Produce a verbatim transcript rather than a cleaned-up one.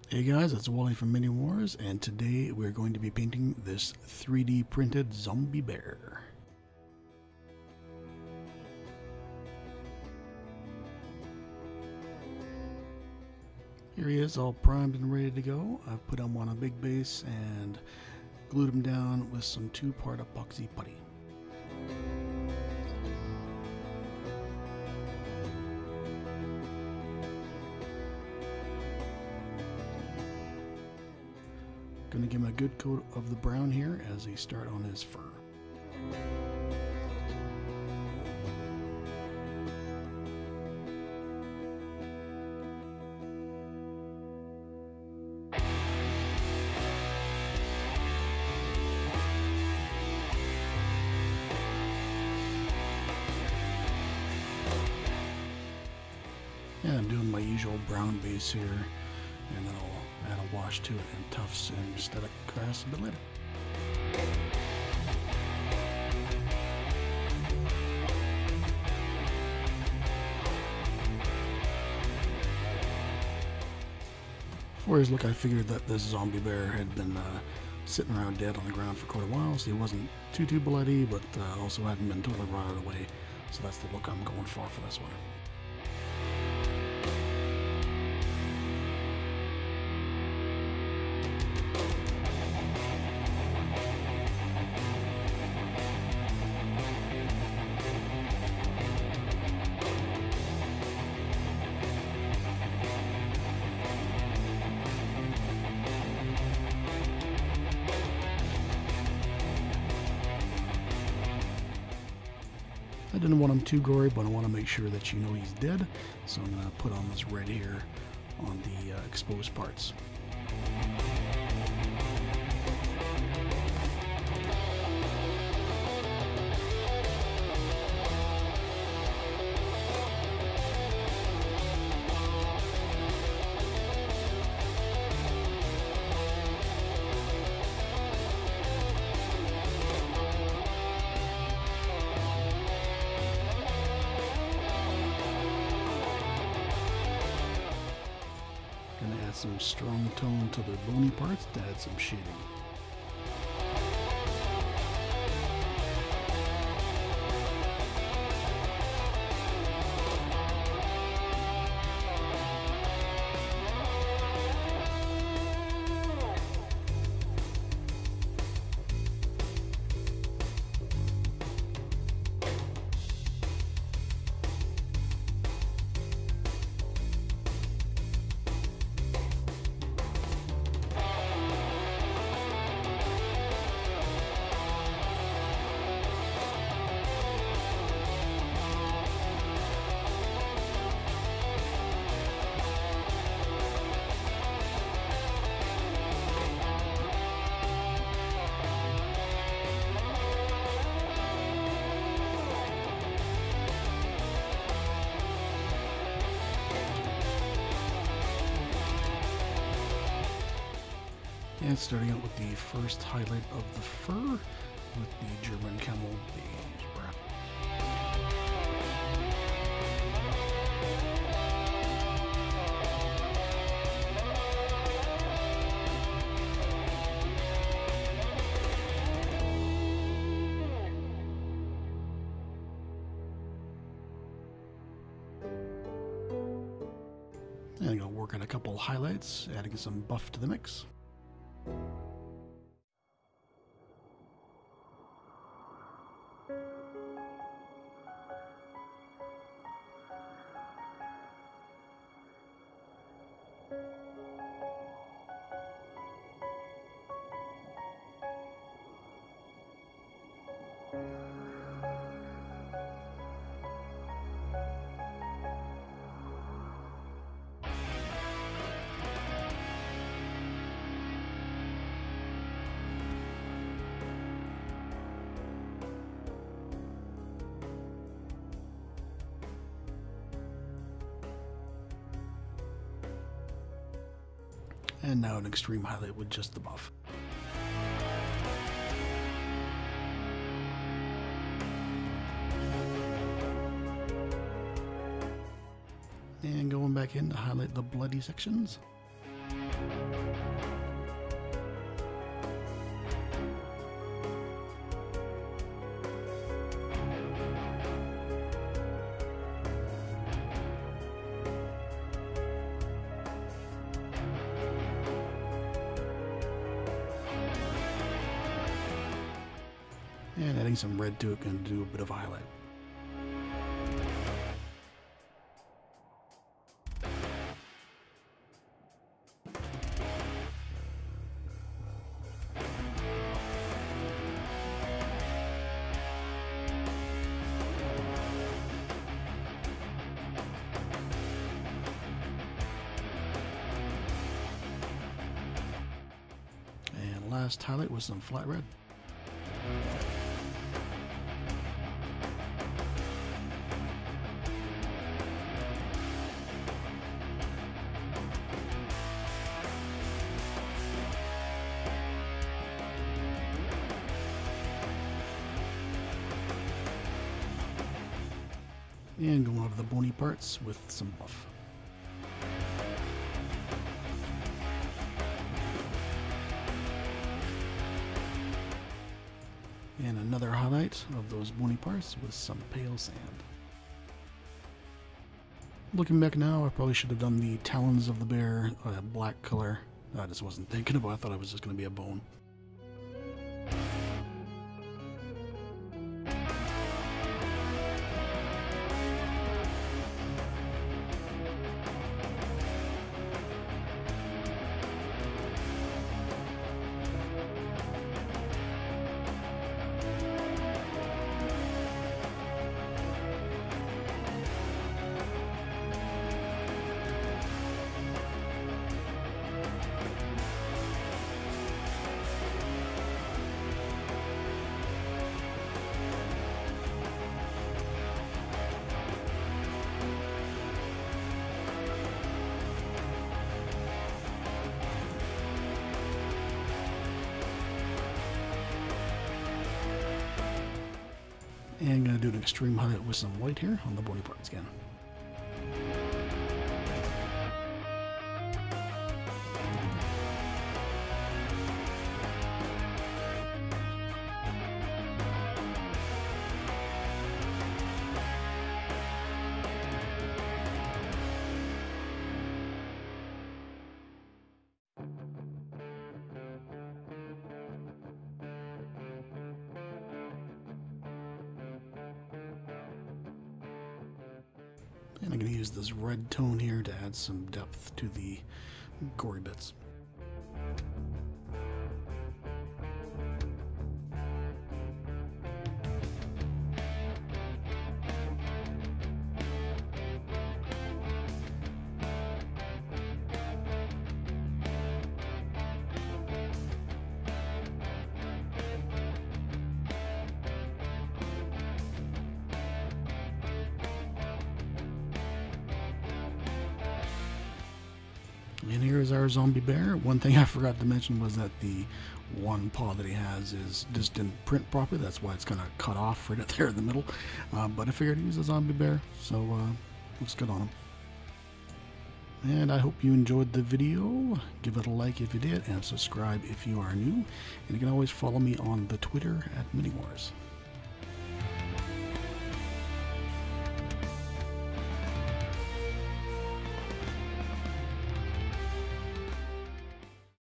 Hey guys, it's Wally from Mini Wars, and today we're going to be painting this three D printed zombie bear. Here he is, all primed and ready to go. I've put him on a big base and glued him down with some two-part epoxy putty. Going to give him a good coat of the brown here as he start on his fur. And I'm doing my usual brown base here, and then I'll add a wash to it and tufts and static grass a bit later. For his look, I figured that this zombie bear had been uh, sitting around dead on the ground for quite a while, so he wasn't too too bloody, but uh, also hadn't been totally rotted away. So that's the look I'm going for for this one. I didn't want him too gory, but I want to make sure that you know he's dead, so I'm going to put on this red here on the uh, exposed parts. Some strong tone to the bony parts to add some shading. And starting out with the first highlight of the fur with the German camel beige brown. And I'm going to work on a couple highlights, adding some buff to the mix. And now an extreme highlight with just the buff. And going back in to highlight the bloody sections. And adding some red to it can do a bit of a highlight. And last highlight was some flat red. And going over the bony parts with some buff. And another highlight of those bony parts with some pale sand. Looking back now, I probably should have done the talons of the bear uh, black color. I just wasn't thinking about it. I thought it was just going to be a bone. And I'm going to do an extreme highlight with some white here on the bony parts again. And I'm going to use this red tone here to add some depth to the gory bits. And here is our zombie bear. One thing I forgot to mention was that the one paw that he has is just didn't print properly. That's why it's kind of cut off right there in the middle. Uh, but I figured he's a zombie bear, so uh, looks good on him. And I hope you enjoyed the video. Give it a like if you did, and subscribe if you are new. And you can always follow me on the Twitter at Mini Wars.